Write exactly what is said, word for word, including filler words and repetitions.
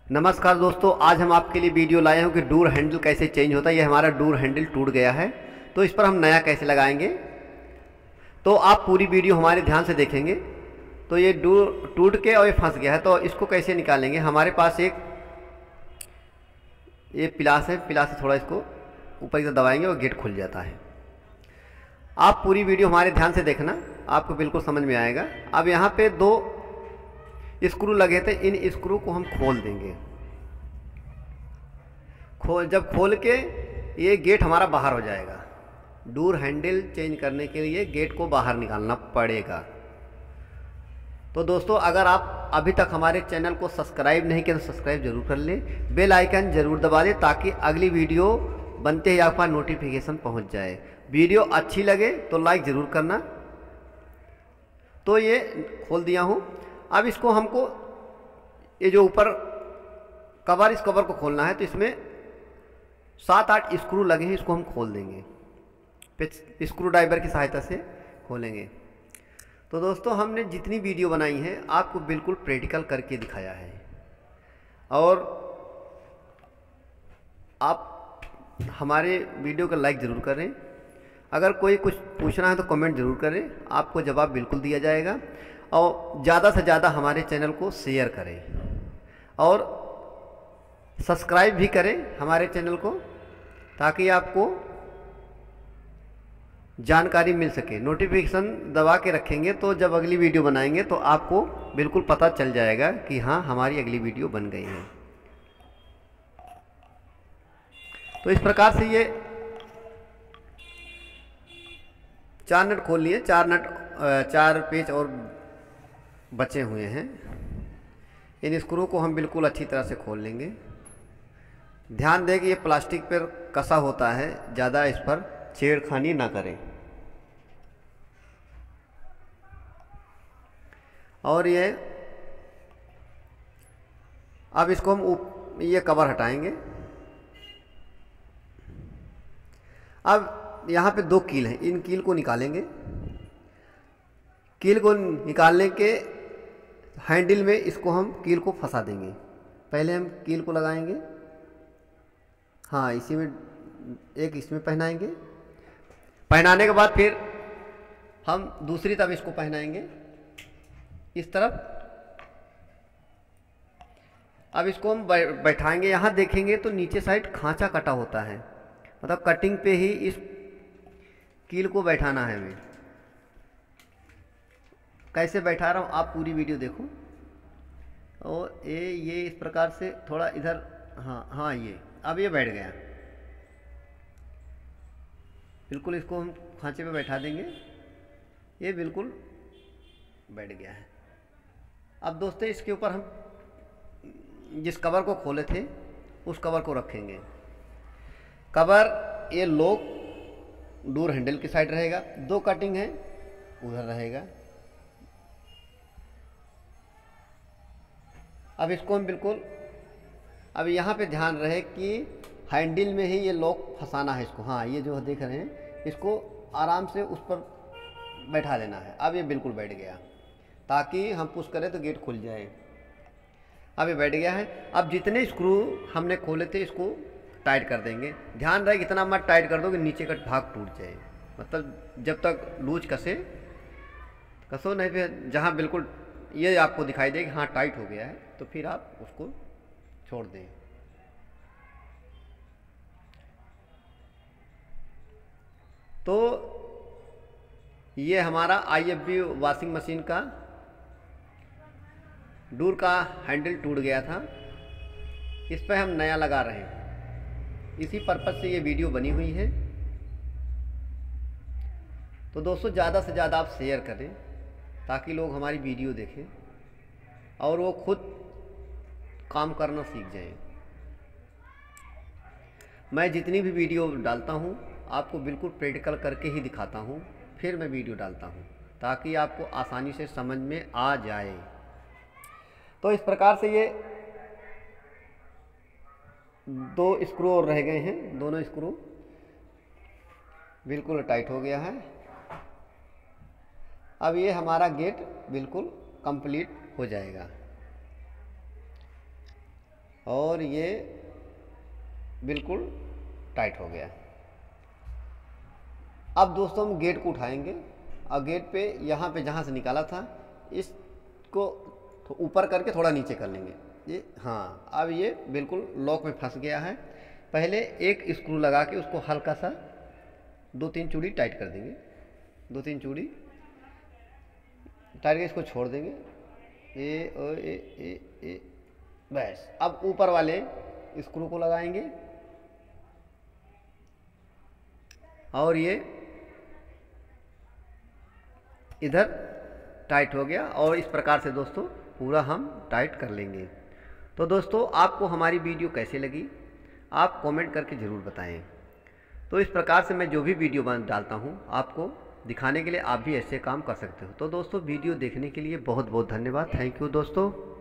नमस्कार दोस्तों, आज हम आपके लिए वीडियो लाए हैं कि डोर हैंडल कैसे चेंज होता है। ये हमारा डोर हैंडल टूट गया है, तो इस पर हम नया कैसे लगाएंगे। तो आप पूरी वीडियो हमारे ध्यान से देखेंगे। तो ये डोर टूट के और ये फंस गया है, तो इसको कैसे निकालेंगे। हमारे पास एक ये पिलास है, पिलास से थोड़ा इसको ऊपर की तरफ दबाएंगे और गेट खुल जाता है। आप पूरी वीडियो हमारे ध्यान से देखना, आपको बिल्कुल समझ में आएगा। अब यहाँ पे दो स्क्रू लगे थे, इन स्क्रू को हम खोल देंगे। खोल जब खोल के ये गेट हमारा बाहर हो जाएगा। डोर हैंडल चेंज करने के लिए गेट को बाहर निकालना पड़ेगा। तो दोस्तों, अगर आप अभी तक हमारे चैनल को सब्सक्राइब नहीं किया तो सब्सक्राइब जरूर कर लें, बेल आइकन जरूर दबा दें ताकि अगली वीडियो बनते ही आपका नोटिफिकेशन पहुंच जाए। वीडियो अच्छी लगे तो लाइक ज़रूर करना। तो ये खोल दिया हूँ। अब इसको हमको ये जो ऊपर कवर, इस कवर को खोलना है, तो इसमें सात आठ स्क्रू लगे हैं, इसको हम खोल देंगे। स्क्रू ड्राइवर की सहायता से खोलेंगे। तो दोस्तों, हमने जितनी वीडियो बनाई है आपको बिल्कुल प्रैक्टिकल करके दिखाया है। और आप हमारे वीडियो को लाइक ज़रूर करें। अगर कोई कुछ पूछना है तो कमेंट ज़रूर करें, आपको जवाब बिल्कुल दिया जाएगा। और ज़्यादा से ज़्यादा हमारे चैनल को शेयर करें और सब्सक्राइब भी करें हमारे चैनल को, ताकि आपको जानकारी मिल सके। नोटिफिकेशन दबा के रखेंगे तो जब अगली वीडियो बनाएंगे तो आपको बिल्कुल पता चल जाएगा कि हाँ, हमारी अगली वीडियो बन गई है। तो इस प्रकार से ये चार नट खोल लिए, चार नट चार पेच और बचे हुए हैं। इन स्क्रू को हम बिल्कुल अच्छी तरह से खोल लेंगे। ध्यान दें कि ये प्लास्टिक पर कसा होता है, ज़्यादा इस पर छेड़खानी ना करें। और ये अब इसको हम ऊप, ये कवर हटाएंगे। अब यहाँ पे दो कील हैं, इन कील को निकालेंगे। कील को निकालने के हैंडल में इसको हम कील को फंसा देंगे। पहले हम कील को लगाएंगे, हाँ इसी में, एक इसमें पहनाएंगे। पहनाने के बाद फिर हम दूसरी तरफ इसको पहनाएंगे, इस तरफ। अब इसको हम बैठाएंगे। यहाँ देखेंगे तो नीचे साइड खांचा कटा होता है, मतलब कटिंग पे ही इस कील को बैठाना है। हमें कैसे बैठा रहा हूँ आप पूरी वीडियो देखो। और ये ये इस प्रकार से थोड़ा इधर, हाँ हाँ ये अब ये बैठ गया बिल्कुल। इसको हम खांचे पे बैठा देंगे, ये बिल्कुल बैठ गया है। अब दोस्तों, इसके ऊपर हम जिस कवर को खोले थे उस कवर को रखेंगे। कवर ये लॉक डोर हैंडल की साइड रहेगा, दो कटिंग है उधर रहेगा। अब इसको हम बिल्कुल, अब यहाँ पे ध्यान रहे कि हैंडल में ही ये लॉक फंसाना है इसको। हाँ, ये जो देख रहे हैं, इसको आराम से उस पर बैठा देना है। अब ये बिल्कुल बैठ गया, ताकि हम पुश करें तो गेट खुल जाए। अब ये बैठ गया है। अब जितने स्क्रू हमने खोले थे इसको टाइट कर देंगे। ध्यान रहे इतना मत टाइट कर दो कि नीचे का भाग टूट जाए, मतलब जब तक लूज कसे कसो नहीं, फिर जहाँ बिल्कुल ये आपको दिखाई दे कि हाँ टाइट हो गया है, तो फिर आप उसको छोड़ दें। तो ये हमारा I F B washing machine का डोर का हैंडल टूट गया था, इस पर हम नया लगा रहे हैं। इसी पर्पज़ से ये वीडियो बनी हुई है। तो दोस्तों, ज़्यादा से ज़्यादा आप शेयर करें ताकि लोग हमारी वीडियो देखें और वो खुद काम करना सीख जाएं। मैं जितनी भी वीडियो डालता हूँ आपको बिल्कुल प्रैक्टिकल करके ही दिखाता हूँ, फिर मैं वीडियो डालता हूँ ताकि आपको आसानी से समझ में आ जाए। तो इस प्रकार से ये दो स्क्रू और रह गए हैं, दोनों स्क्रू बिल्कुल टाइट हो गया है। अब ये हमारा गेट बिल्कुल कंप्लीट हो जाएगा। और ये बिल्कुल टाइट हो गया। अब दोस्तों हम गेट को उठाएंगे और गेट पे यहाँ पे जहाँ से निकाला था इसको तो ऊपर करके थोड़ा नीचे कर लेंगे ये। हाँ, अब ये बिल्कुल लॉक में फंस गया है। पहले एक स्क्रू लगा के उसको हल्का सा दो तीन चूड़ी टाइट कर देंगे, दो तीन चूड़ी टाइट के इसको छोड़ देंगे। ए ओ ए ए ए बस। अब ऊपर वाले स्क्रू को लगाएंगे और ये इधर टाइट हो गया। और इस प्रकार से दोस्तों पूरा हम टाइट कर लेंगे। तो दोस्तों आपको हमारी वीडियो कैसे लगी आप कमेंट करके ज़रूर बताएं। तो इस प्रकार से मैं जो भी वीडियो बन डालता हूँ आपको दिखाने के लिए आप भी ऐसे काम कर सकते हो। तो दोस्तों वीडियो देखने के लिए बहुत बहुत धन्यवाद। थैंक यू दोस्तों।